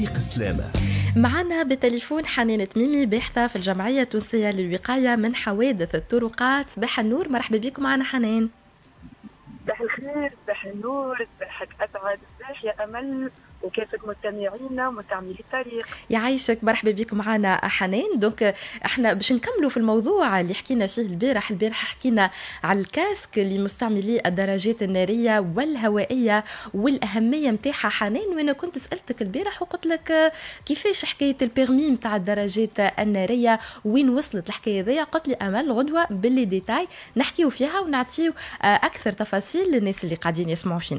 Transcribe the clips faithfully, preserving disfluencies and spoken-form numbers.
طريق السلامة. معنا بالتليفون حنان تميمي، باحثة في الجمعية التونسية للوقاية من حوادث الطرقات. صباح النور، مرحبا بكم معنا حنان. صباح الخير، صباح النور، صباحك أسعد، صباح يا أمل وكافة مستمعينا ومستعملي الطريق. يعيشك، مرحبا بكم معنا حنان. دونك احنا باش نكملوا في الموضوع اللي حكينا فيه البارح. البارح حكينا على الكاسك اللي مستعملي الدراجات النارية والهوائية والأهمية متاعها حنان، وانا كنت سألتك البارح وقلت لك كيفاش حكاية البيرمي متاع الدراجات النارية، وين وصلت الحكاية ذي؟ قلت لي أمل غدوة باللي ديتاي نحكيو فيها ونعطيو أكثر تفاصيل للناس اللي قاعدين يسمعوا فينا.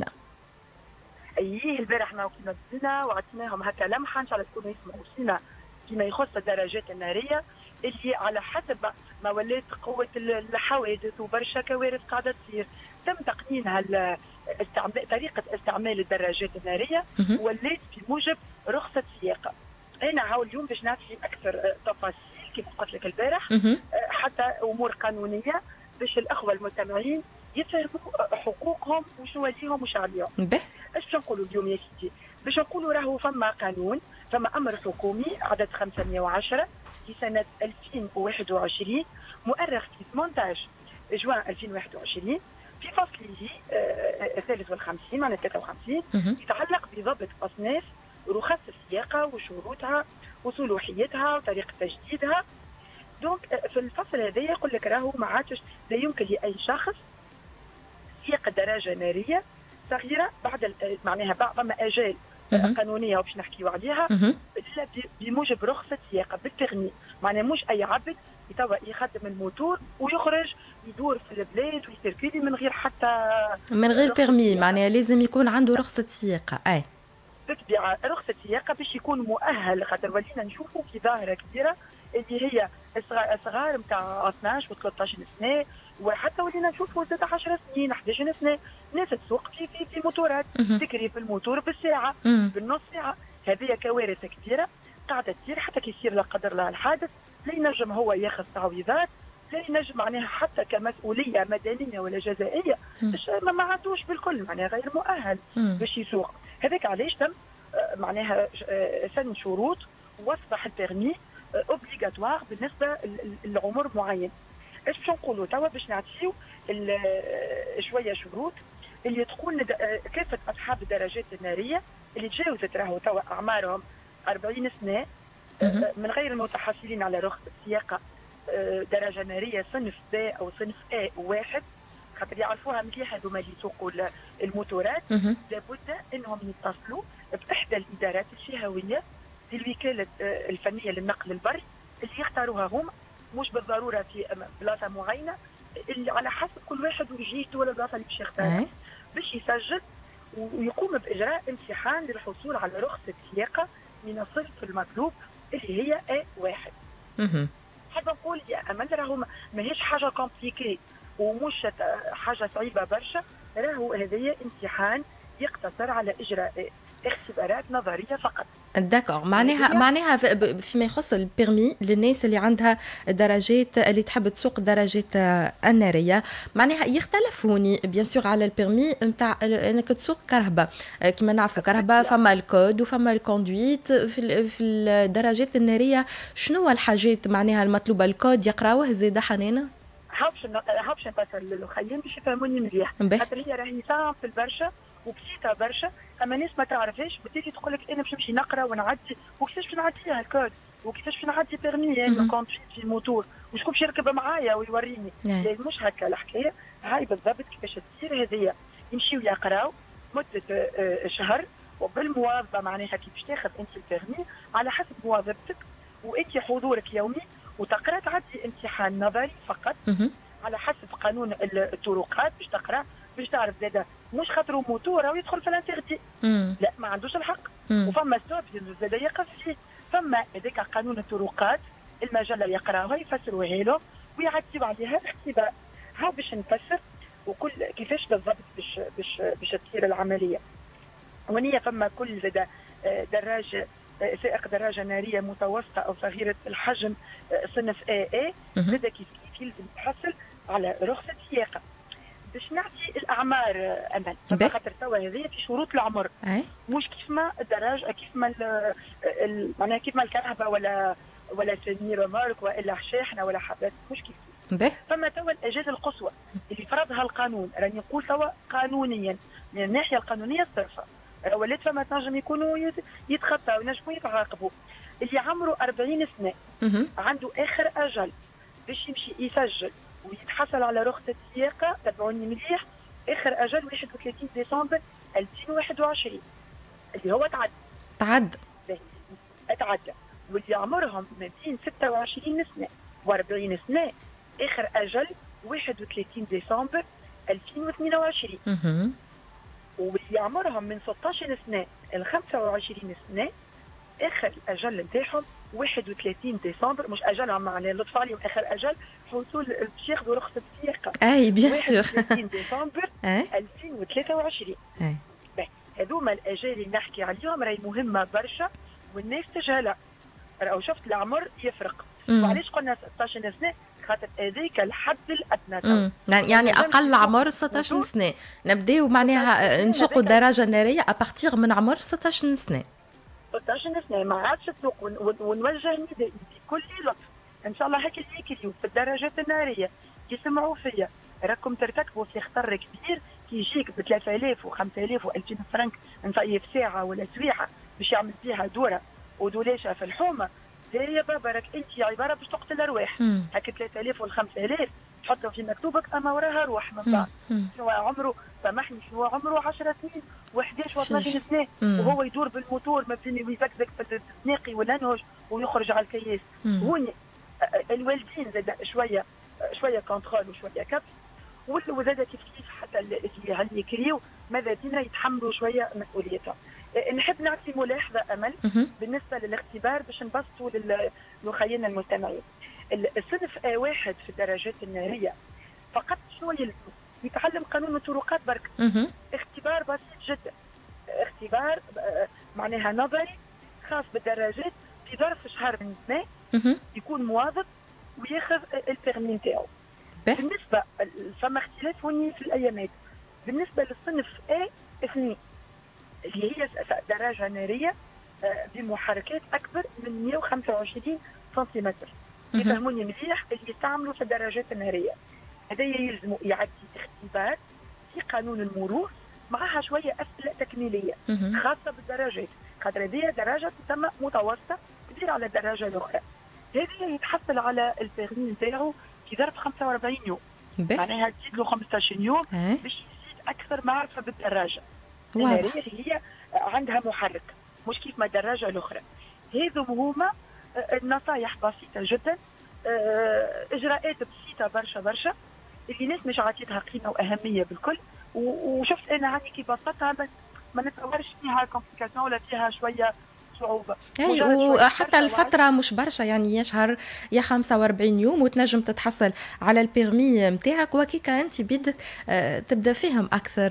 ايه البارح احنا كنا بدينا وعطيناهم هكا لمحه ان شاء الله تكونوا يسمعوا فينا فيما يخص الدراجات الناريه اللي على حسب ما ولات قوه الحوادث وبرشا كوارث قاعده تصير تم تقنينها استعمال طريقه استعمال الدراجات الناريه ولات بموجب رخصه سياقه. انا هاو اليوم باش نعطي اكثر تفاصيل كيف قلت لك البارح، حتى امور قانونيه باش الاخوه المستمعين يفهموا حقوقهم وشنو ليهم وش عليهم. ايش باش نقولوا اليوم يا سيدي؟ باش نقولوا راهو فما قانون، فما امر حكومي عدد خمسمائة وعشرة في سنه ألفين وواحد وعشرين مؤرخ في ثمانية عشر جوان ألفين وواحد وعشرين في فصله الثالث والخمسين معناها ثلاثة وخمسين يتعلق بضبط اصناف رخص السياقه وشروطها وصلاحيتها وطريقه تجديدها. دونك في الفصل هذا يقول لك راهو ما عادش لا يمكن لاي شخص سياق دراجه ناريه صغيره بعد معناها فما اجال قانونيه وباش نحكيو عليها الا بموجب رخصه سياقه بالتغني. معناها مش اي عبد يتوا يخدم الموتور ويخرج يدور في البلاد ويسيركيلي من غير حتى من غير بيرمي، معناها لازم يكون عنده رخصه سياقه. اي بالطبيعه رخصه سياقه باش يكون مؤهل، خاطر ولينا نشوفوا في ظاهره كبيره اللي هي الصغار نتاع اثناش و ثلاثة عشر سنه، وحتى ولينا نشوفوا ستة عشر سنين أحد عشر سنه ناس تسوق في في, في موتورات تكري في الموتور بالساعه بالنص ساعه. هذه كوارث كبيره قاعده تصير حتى كي يصير لا قدر الله الحادث لا ينجم هو ياخذ تعويضات، لا ينجم معناها حتى كمسؤوليه مدنيه ولا جزائيه باش ما عندوش بالكل، معناها غير مؤهل باش يسوق. هذاك علاش تم معناها سن شروط واصبح البيرمي اوبليغاتوار بالنسبه لعمر معين. ايش باش نقولوا توا باش نعطيو شويه شروط اللي تقول كافه اصحاب الدراجات الناريه اللي تجاوزت راهو توا اعمارهم أربعين سنه من غير المتحصلين على رخصه سياقه درجه ناريه صنف ب او صنف A واحد، خاطر يعرفوها مليح هذوما اللي يسوقوا الموتورات، لابد انهم يتصلوا باحدى الادارات الشهويه للوكاله الفنيه للنقل البري اللي يختاروها هم، مش بالضروره في بلاصه معينه، اللي على حسب كل واحد وجهته ولا البلاصه اللي باش يختارها، باش يسجل ويقوم باجراء امتحان للحصول على رخصه سياقه من الصنف المطلوب اللي هي A واحد. حابه نقول يا امل راهو ماهيش حاجه كومبليكي ومش حاجه صعيبه برشا، راهو هذايا امتحان يقتصر على اجراء اختبارات نظريه فقط. داكور، معناها معناها فيما يخص البيرمي للناس اللي عندها درجات اللي تحب تسوق الدراجات الناريه، معناها يختلفوني بيان سور على البيرمي نتاع انك تسوق كرهبه. كما نعرفوا كرهبه فما الكود وفما الكوندويت. في في الدراجات الناريه شنو الحاجات معناها المطلوبه؟ الكود يقراوه زيد حنانه؟ هابش هابش نفسر للخيم باش يفهموني مليح، خاطر هي راهي سامبل برشا وبسيطه برشا، اما ناس ما تعرفهاش بالتالي تقول لك انا باش نمشي نقرا ونعدي وكيفاش باش نعديها الكود وكيفاش باش نعدي بيرمي يعني كونتري في الموتور وشكون باش يركب معايا ويوريني. لا مش هكا الحكايه، هاي بالضبط كيفاش تصير هذيا. يمشيو يقراو مده شهر وبالمواظبه، معناها كي باش تاخذ انت البيرمي على حسب مواظبتك وانت حضورك يومي وتقرا تعدي امتحان نظري فقط على حسب قانون الطرقات باش تقرا باش تعرف زاده مش خاطر موتور او يدخل في الانتردي، لا ما عندوش الحق. وفما ستوب زاده يقف فيه، فما هذاك قانون الطرقات المجله يقراها يفسروها له ويعديوا عليها الاختبار. ها باش نفسر وكل كيفاش بالضبط باش باش باش تصير العمليه. ونيه فما كل زاده دراجه سائق دراجه ناريه متوسطه او صغيره الحجم صنف A A زاده كيف كيف يلزم يتحصل على رخصه سياقه. باش نعطي الاعمار امل، خاطر توا هذه في شروط العمر أي. مش كيف ما الدراج كيف ما معناها كيف ما الكهرباء ولا ولا سمي رمارك والا شاحنه ولا حاجات مش كيف. فما توا الاجال القصوى اللي فرضها القانون، راني نقول توا قانونيا من الناحيه القانونيه الصرفه ولات فما تنجم يكونوا يتخطاو ينجموا يتعاقبوا. اللي عمره أربعين سنه عنده اخر اجل باش يمشي يسجل ويتحصل على رخصه سياقه، تبعوني مليح، اخر اجل واحد وثلاثين ديسمبر ألفين وواحد وعشرين اللي هو تعدى تعدى تعدى واللي عمرهم ما بين ستة وعشرين سنه وأربعين سنه اخر اجل واحد وثلاثين ديسمبر ألفين واثنين وعشرين. واللي عمرهم من ستة عشر سنه ل خمسة وعشرين سنه اخر الاجل نتاعهم واحد وثلاثين ديسمبر، مش اجلهم معناها لطف عليهم اخر اجل حصول باش ياخذوا رخصه السياقه. اي بيان سور واحد وثلاثين ديسمبر ألفين وثلاثة وعشرين. هذوما الاجال اللي نحكي عليهم راهي مهمه برشا والناس تجهلها. راهو شفت العمر يفرق. وعلاش قلنا ستة عشر سنه؟ خاطر هذيك الحد الادنى. يعني اقل عمر ستة عشر سنه نبداو معناها نسوقوا الدراجه الناريه ابارتيغ من عمر ستة عشر سنه. ستة عشر سنه ما عادش تسوق ونوجه نداء بكل لطف ان شاء الله هيك اللي اليوم في الدراجات الناريه يسمعوا فيا راكم ترتكبوا في خطر كبير كي يجيك ب ثلاثة آلاف و5000 و2000 فرنك نصيف ساعه ولا سويعه باش يعمل فيها دوره ودولاشه في الحومه. يا بابا راك انت عباره باش تقتل ارواح. هكا ثلاثة آلاف ولا خمسة آلاف تحطهم في مكتوبك اما وراها روح من بعد. شنو عمره سامحني شنو عمره عشر سنين و11 و12 سنه وهو يدور بالموتور ما بين ويزكزك في السناقي والانهج ويخرج على الكياس. هوني الوالدين زاد شويه شويه كونترول وشويه كبس وزاد كيف كيف حتى اللي يكريو ماذا بينا يتحملوا شويه مسؤوليتهم. نحب نعطي ملاحظه امل بالنسبه للاختبار باش نبسطوا لخينا المستمعين. الصنف آ واحد في الدراجات الناريه فقط شنو يلزم؟ يتعلم قانون الطرقات برك. اختبار بسيط جدا، اختبار معناها نظري خاص بالدراجات في ظرف شهر من السنه يكون مواظب وياخذ البيرمي نتاعو. بالنسبه فما اختلاف هوني في الايامات. بالنسبه للصنف A اثنين اللي هي دراجه ناريه بمحركات اكبر من مئة وخمسة وعشرين سنتيمتر، يفهموني مليح اللي يستعملوا في الدراجات الناريه. هذا يلزموا يعدي اختبار في قانون المرور معها شويه اسئله تكميليه خاصه بالدراجات، خاطر هذه دراجه تسمى متوسطه كبيره على الدراجه الاخرى. هذه يتحصل على البيرمي نتاعو في ظرف خمسة وأربعين يوم، معناها تزيد له خمسة عشر يوم باش يزيد اكثر معرفه بالدراجه الناريه اللي هي عندها محرك مش كيف ما الدراجه الاخرى. هذو هما النصائح بسيطه جدا، اجراءات بسيطه برشا برشا اللي الناس مش عاطيتها قيمه واهميه بالكل. وشفت انا عندي كي بسطتها بس ما نتصورش فيها كومبليكاسيون ولا فيها شويه صعوبه. اي وحتى الفتره مش برشا، يعني يا شهر يا خمسة وأربعين يوم وتنجم تتحصل على البيرمي نتاعك. وكيكا انت بيدك تبدا فهم اكثر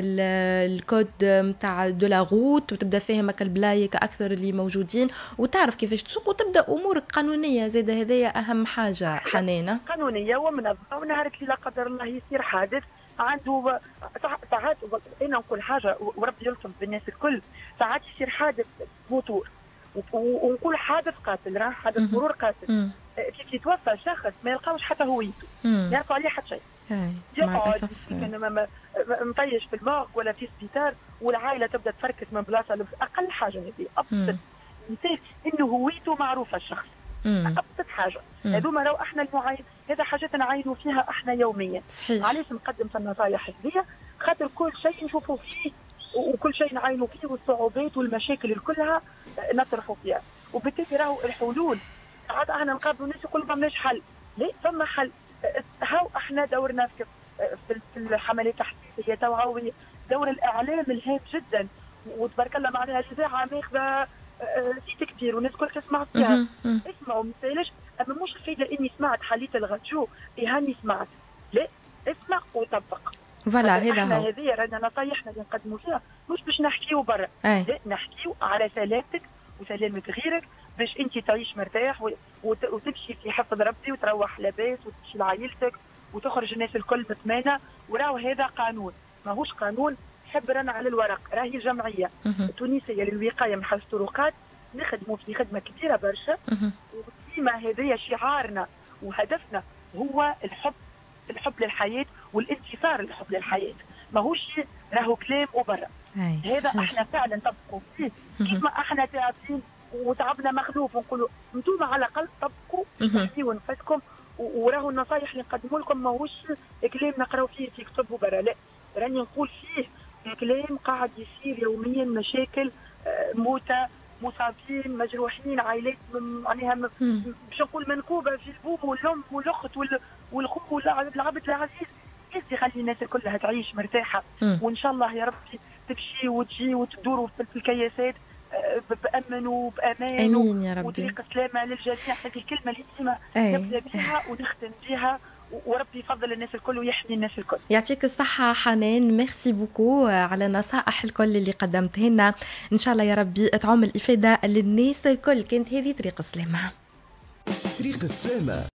الكود نتاع دو لا روت وتبدا فاهمك البلايك اكثر اللي موجودين وتعرف كيفاش تسوق وتبدا امورك قانونيه زاد. هذايا اهم حاجه حنانه، قانونيه ومنظمه. ونهار اللي لا قدر الله يصير حادث عنده ساعات انا نقول حاجه وربي يلطف بالناس الكل، ساعات يصير حادث موتور ونقول حادث قاتل، راه حادث مرور قاتل. كيف يتوفى شخص ما يلقاوش حتى هويته، ما يلقاو عليه حتى شيء، يقعد مطيش في الماغ ولا في سبيطار والعائله تبدا تفركس من بلاصه. اقل حاجه هذه ابسط مثال انه هويته معروفه الشخص، ابسط حاجه. هذوما لو احنا المعاين هذا حاجات نعاينوا فيها احنا يوميا. صحيح. علاش نقدم في النصائح هذه؟ خاطر كل شيء نشوفوا فيه وكل شيء نعاينوا فيه والصعوبات والمشاكل كلها نطرحوا فيها، وبالتالي راهو الحلول ساعات احنا نقابلوا ناس يقولوا ما عندناش حل. لا فما حل. هاو احنا دورنا في في الحملات التحسيسيه توعويه، دور الاعلام الهام جدا، وتبارك الله معناها الاذاعه ماخذه سيت كبير والناس كل تسمع فيها. اسمعوا مثالش، اما مش الفايده اني سمعت حليت الغاتشو هاني سمعت، لا اسمع وطبق. فوالا هذا هو. هذه رانا نصايحنا اللي نقدموا فيها مش باش نحكيو برا، لا نحكيو على سلامتك وسلامة غيرك باش انت تعيش مرتاح وتمشي في حفظ ربي وتروح لاباس وتمشي لعائلتك وتخرج الناس الكل بثمانه، وراهو هذا قانون ماهوش قانون حبرا على الورق. راهي الجمعيه التونسيه للوقايه من حادث الطرقات نخدموا في خدمه كبيره برشا، وديما هذايا شعارنا وهدفنا هو الحب، الحب للحياه والانتصار للحب للحياه، ماهوش راهو كلام وبرا. هذا احنا فعلا نطبقوا فيه كيما احنا تعبين وتعبنا مخلوف، ونقولوا انتم على الاقل طبقوا تحيوا نفسكم، وراهو النصائح اللي نقدموا لكم ماهوش كلام نقراو فيه في كتب وبرا، لا راني نقول فيه كلام قاعد يصير يوميا، مشاكل، موتى، مصابين، مجروحين، عائلات معناها باش نقول منكوبه في البوم والام والاخت والخو والعبد العزيز. يزي خلي الناس كلها تعيش مرتاحه، وان شاء الله يا ربي تمشي وتجي وتدوروا في الكياسات بأمن وبأمان. امين يا ربي. وطريق سلامه للجميع. هذه الكلمه اللي ديما نبدا بها ونختم بها، وربي يفضل الناس الكل ويحمي الناس الكل. يعطيك الصحة حنان، ميرسي بوكو على النصائح الكل اللي قدمتها لنا، إن شاء الله يا ربي تعم الإفادة للناس الكل. كانت هذه طريق السلامة. طريق السلامة.